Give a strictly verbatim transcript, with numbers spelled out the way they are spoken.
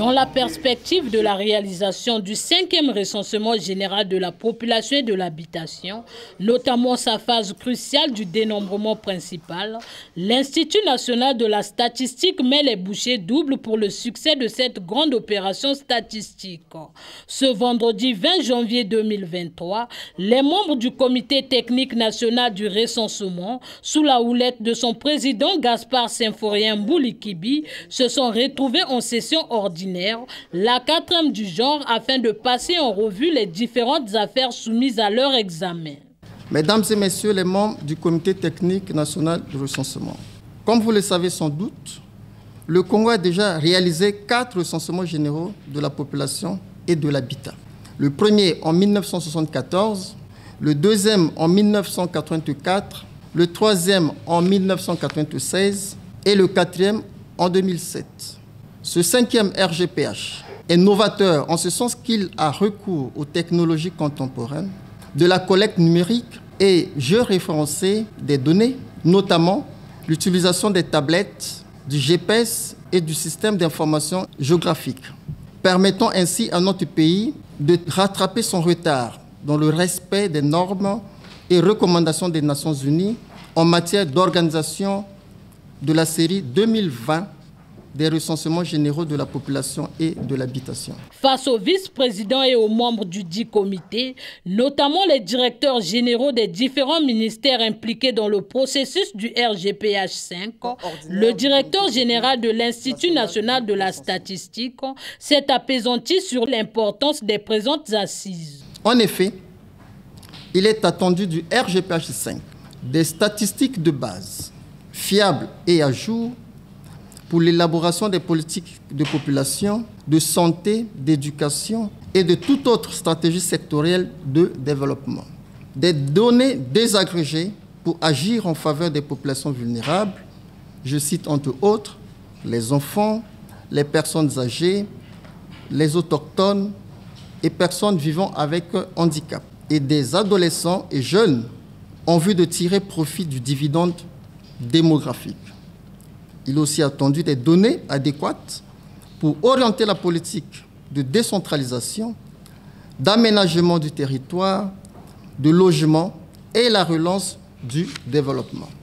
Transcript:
Dans la perspective de la réalisation du cinquième recensement général de la population et de l'habitation, notamment sa phase cruciale du dénombrement principal, l'Institut national de la statistique met les bouchées doubles pour le succès de cette grande opération statistique. Ce vendredi vingt janvier deux mille vingt-trois, les membres du comité technique national du recensement, sous la houlette de son président Gaspard Symphorien Mboulikibi, se sont retrouvés en session ordinaire, la quatrième du genre, afin de passer en revue les différentes affaires soumises à leur examen. Mesdames et messieurs les membres du comité technique national du recensement, comme vous le savez sans doute, le Congo a déjà réalisé quatre recensements généraux de la population et de l'habitat. Le premier en mille neuf cent soixante-quatorze, le deuxième en mille neuf cent quatre-vingt-quatre, le troisième en mille neuf cent quatre-vingt-seize et le quatrième en deux mille sept. Ce cinquième R G P H est novateur en ce sens qu'il a recours aux technologies contemporaines, de la collecte numérique et géoréférencée des données, notamment l'utilisation des tablettes, du G P S et du système d'information géographique, permettant ainsi à notre pays de rattraper son retard dans le respect des normes et recommandations des Nations Unies en matière d'organisation de la série deux mille vingt des recensements généraux de la population et de l'habitation. Face aux vice-présidents et aux membres du dit comité, notamment les directeurs généraux des différents ministères impliqués dans le processus du R G P H cinq, le directeur général de l'Institut national de la statistique s'est apaisanti sur l'importance des présentes assises. En effet, il est attendu du R G P H cinq des statistiques de base, fiables et à jour, pour l'élaboration des politiques de population, de santé, d'éducation et de toute autre stratégie sectorielle de développement. Des données désagrégées pour agir en faveur des populations vulnérables, je cite entre autres les enfants, les personnes âgées, les autochtones et personnes vivant avec handicap, et des adolescents et jeunes en vue de tirer profit du dividende démographique. Il est aussi attendu des données adéquates pour orienter la politique de décentralisation, d'aménagement du territoire, de logement et la relance du développement.